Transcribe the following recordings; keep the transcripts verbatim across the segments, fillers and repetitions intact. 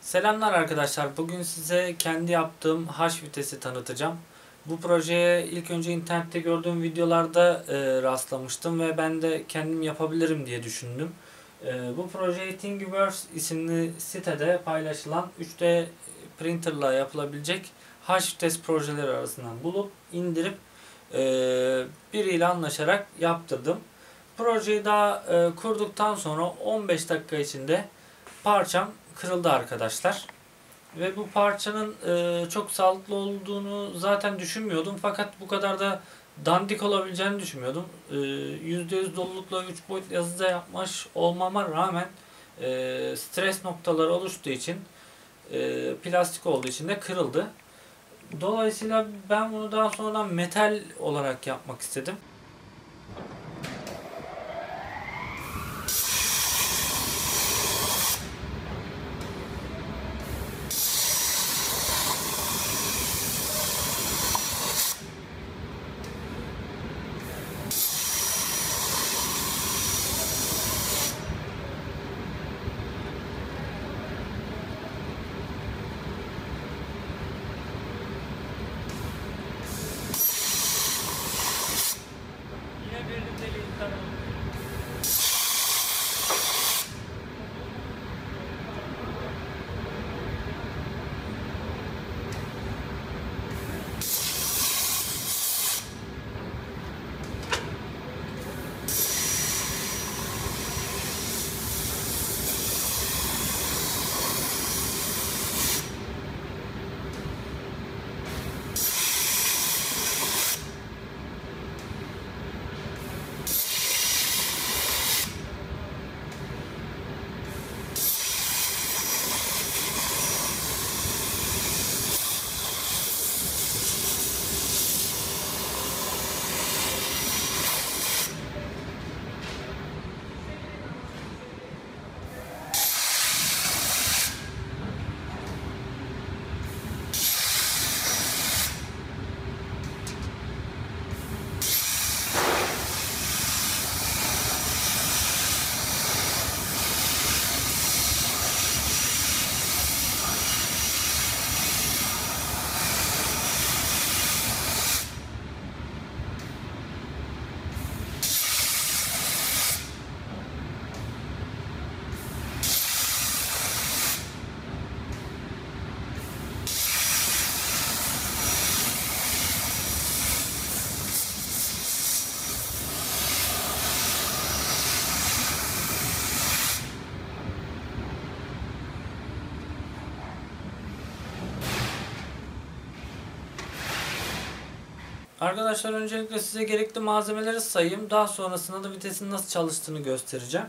Selamlar arkadaşlar. Bugün size kendi yaptığım H vitesi tanıtacağım. Bu projeye ilk önce internette gördüğüm videolarda e, rastlamıştım ve ben de kendim yapabilirim diye düşündüm. E, bu projeyi Thingiverse isimli sitede paylaşılan üç D printerla yapılabilecek H vites projeleri arasından bulup indirip e, biriyle anlaşarak yaptırdım. Projeyi daha e, kurduktan sonra on beş dakika içinde parçam kırıldı arkadaşlar. Ve bu parçanın e, çok sağlıklı olduğunu zaten düşünmüyordum. Fakat bu kadar da dandik olabileceğini düşünmüyordum. E, yüzde yüz dolulukla üç boyutlu yazıda yapmış olmama rağmen e, stres noktaları oluştuğu için e, plastik olduğu için de kırıldı. Dolayısıyla ben bunu daha sonradan metal olarak yapmak istedim. Yine birlikteliği tanımladım. Arkadaşlar öncelikle size gerekli malzemeleri sayayım. Daha sonrasında da vitesin nasıl çalıştığını göstereceğim.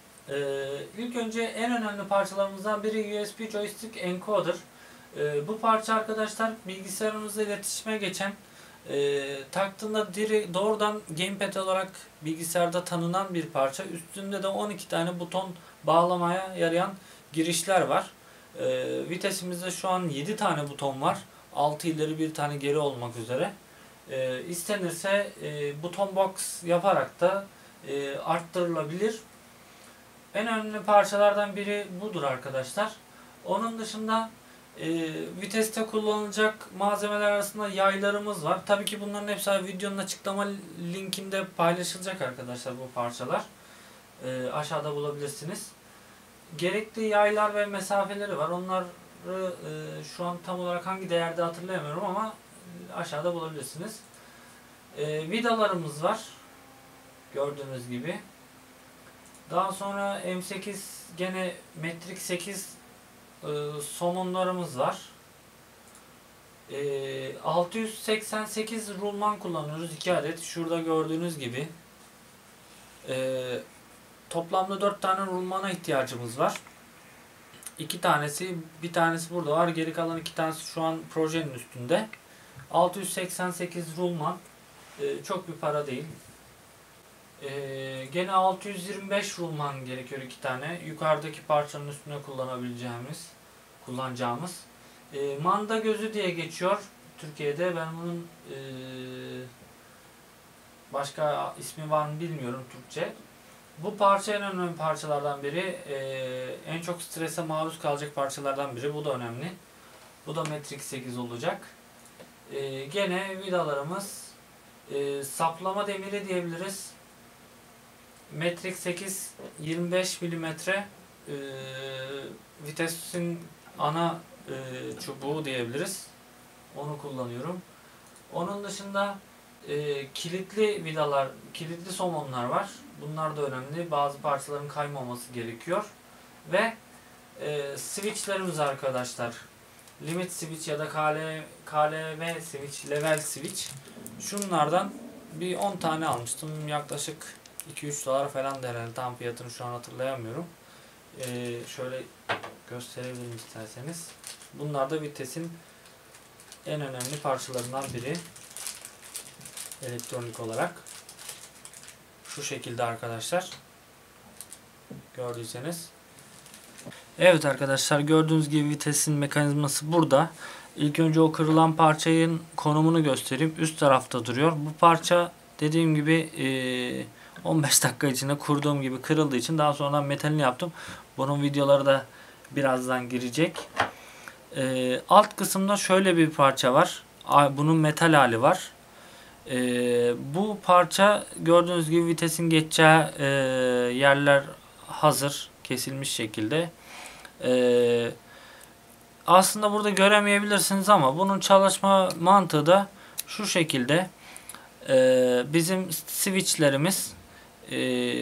Ee, ilk önce en önemli parçalarımızdan biri U S B Joystick Encoder. Ee, bu parça arkadaşlar bilgisayarımızla iletişime geçen e, taktığında direkt doğrudan gamepad olarak bilgisayarda tanınan bir parça. Üstünde de on iki tane buton bağlamaya yarayan girişler var. Ee, vitesimizde şu an yedi tane buton var. altı ileri bir tane geri olmak üzere. E, istenirse e, buton box yaparak da e, arttırılabilir. En önemli parçalardan biri budur arkadaşlar. Onun dışında e, viteste kullanılacak malzemeler arasında yaylarımız var. Tabii ki bunların hepsi videonun açıklama linkinde paylaşılacak arkadaşlar bu parçalar. E, aşağıda bulabilirsiniz. Gerekli yaylar ve mesafeleri var. Onları e, şu an tam olarak hangi değerde hatırlayamıyorum ama aşağıda bulabilirsiniz. E, vidalarımız var. Gördüğünüz gibi. Daha sonra M sekiz gene metrik sekiz e, somunlarımız var. E, altı yüz seksen sekiz rulman kullanıyoruz. iki adet. Şurada gördüğünüz gibi. E, toplamda dört tane rulmana ihtiyacımız var. iki tanesi, bir tanesi burada var. Geri kalan iki tanesi şu an projenin üstünde. altı yüz seksen sekiz rulman. E, çok bir para değil. E, gene altı yüz yirmi beş rulman gerekiyor iki tane. Yukarıdaki parçanın üstüne kullanabileceğimiz, kullanacağımız. E, manda gözü diye geçiyor Türkiye'de. Ben bunun e, başka ismi var mı bilmiyorum Türkçe. Bu parça en önemli parçalardan biri. Ee, en çok strese maruz kalacak parçalardan biri. Bu da önemli. Bu da metrik sekiz olacak. Ee, gene vidalarımız e, saplama demiri diyebiliriz. Metrik sekiz yirmi beş milimetre e, vitesin ana e, çubuğu diyebiliriz. Onu kullanıyorum. Onun dışında e, kilitli vidalar, kilitli somonlar var. Bunlar da önemli. Bazı parçaların kaymaması gerekiyor. Ve e, switchlerimiz arkadaşlar. Limit switch ya da K L, K L V switch, level switch. Şunlardan bir on tane almıştım. Yaklaşık iki üç dolar falan herhalde. Tam fiyatını şu an hatırlayamıyorum. Ee, şöyle gösterebilirim isterseniz. Bunlar da vitesin en önemli parçalarından biri. Elektronik olarak. Şu şekilde arkadaşlar. Gördüyseniz. Evet arkadaşlar, gördüğünüz gibi vitesin mekanizması burada. İlk önce o kırılan parçanın konumunu göstereyim. Üst tarafta duruyor. Bu parça dediğim gibi on beş dakika içinde kurduğum gibi kırıldığı için daha sonra metalini yaptım. Bunun videoları da birazdan girecek. Alt kısımda şöyle bir parça var. Bunun metal hali var. Bu parça gördüğünüz gibi vitesin geçeceği yerler hazır, kesilmiş şekilde. Ee, aslında burada göremeyebilirsiniz ama bunun çalışma mantığı da şu şekilde. Ee, bizim switchlerimiz e,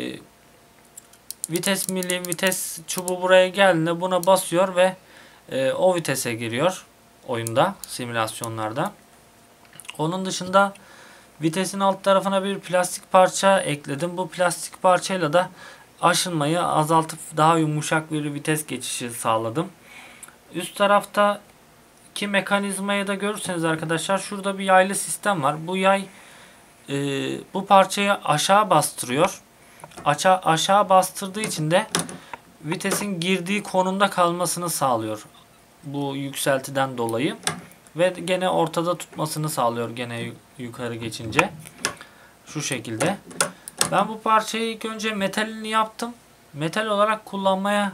vites mili, vites çubuğu buraya geldiğinde buna basıyor ve e, o vitese giriyor oyunda, simülasyonlarda. Onun dışında vitesin alt tarafına bir plastik parça ekledim. Bu plastik parçayla da aşınmayı azaltıp daha yumuşak bir vites geçişi sağladım. Üst taraftaki mekanizmayı da görürseniz arkadaşlar, şurada bir yaylı sistem var. Bu yay e, bu parçayı aşağı bastırıyor. Aşağı, aşağı bastırdığı için de vitesin girdiği konumda kalmasını sağlıyor. Bu yükseltiden dolayı. Ve gene ortada tutmasını sağlıyor gene yukarı geçince. Şu şekilde. Ben bu parçayı ilk önce metalini yaptım. Metal olarak kullanmaya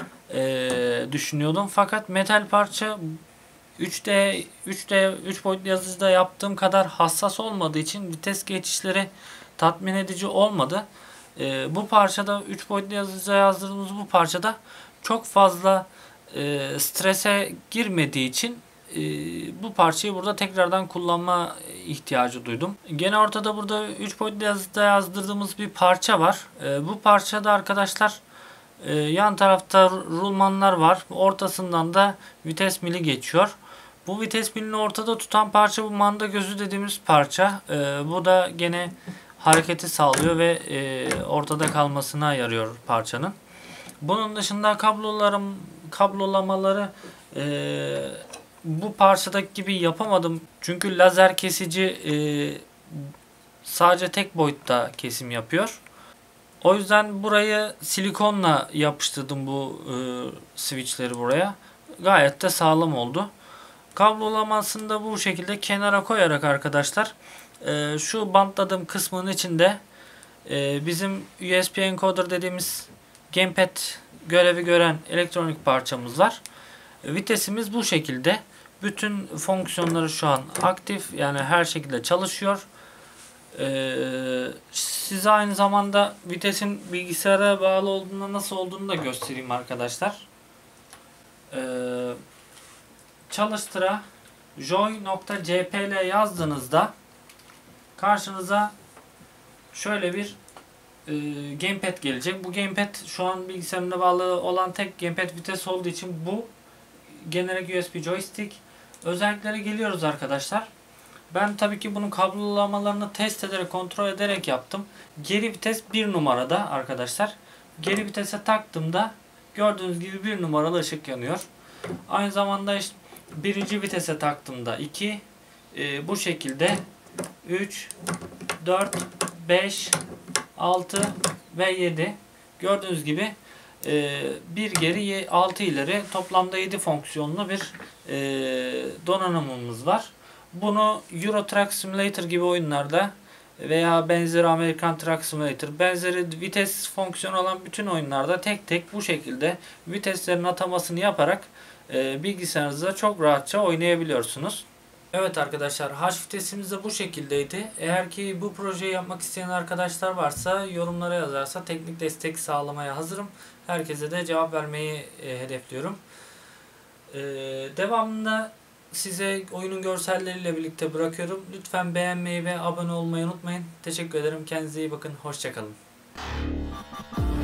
e, düşünüyordum. Fakat metal parça üç D üç D üç boyutlu yazıcıda yaptığım kadar hassas olmadığı için vites geçişleri tatmin edici olmadı. E, bu parçada üç boyutlu yazıcıda yazdırdığımız bu parçada çok fazla e, strese girmediği için e, bu parçayı burada tekrardan kullanma ihtiyacı duydum. Gene ortada burada üç boyutlu yazıcıda yazdırdığımız bir parça var. E, bu parçada arkadaşlar e, yan tarafta rulmanlar var. Ortasından da vites mili geçiyor. Bu vites milini ortada tutan parça bu manda gözü dediğimiz parça. E, bu da gene hareketi sağlıyor ve e, ortada kalmasına yarıyor parçanın. Bunun dışında kablolarım kablolamaları e, bu parçadaki gibi yapamadım. Çünkü lazer kesici e, sadece tek boyutta kesim yapıyor. O yüzden burayı silikonla yapıştırdım, bu e, switchleri buraya. Gayet de sağlam oldu. Kablolamasını da bu şekilde kenara koyarak arkadaşlar, e, şu bantladığım kısmın içinde e, bizim U S B encoder dediğimiz gamepad görevi gören elektronik parçamız var. Vitesimiz bu şekilde. Bütün fonksiyonları şu an aktif, yani her şekilde çalışıyor. Ee, size aynı zamanda vitesin bilgisayara bağlı olduğunda nasıl olduğunu da göstereyim arkadaşlar. Ee, çalıştıra joy.cpl yazdığınızda karşınıza şöyle bir e, gamepad gelecek. Bu gamepad şu an bilgisayarımda bağlı olan tek gamepad vites olduğu için bu generic U S B joystick. Özelliklere geliyoruz arkadaşlar. Ben tabii ki bunun kablolamalarını test ederek, kontrol ederek yaptım. Geri vites bir numarada arkadaşlar. Geri vitese taktığımda gördüğünüz gibi bir numaralı ışık yanıyor. Aynı zamanda işte birinci vitese taktığımda iki, e, bu şekilde üç, dört, beş, altı ve yedi. Gördüğünüz gibi e, bir geri altı ileri toplamda yedi fonksiyonlu bir e, donanımımız var. Bunu Euro Truck Simulator gibi oyunlarda veya benzeri American Truck Simulator, benzeri vites fonksiyonu olan bütün oyunlarda tek tek bu şekilde viteslerin atamasını yaparak e, bilgisayarınızda çok rahatça oynayabiliyorsunuz. Evet arkadaşlar, H vitesimiz de bu şekildeydi. Eğer ki bu projeyi yapmak isteyen arkadaşlar varsa yorumlara yazarsa teknik destek sağlamaya hazırım. Herkese de cevap vermeyi e, hedefliyorum. E, devamında size oyunun görselleriyle birlikte bırakıyorum. Lütfen beğenmeyi ve abone olmayı unutmayın. Teşekkür ederim. Kendinize iyi bakın. Hoşça kalın.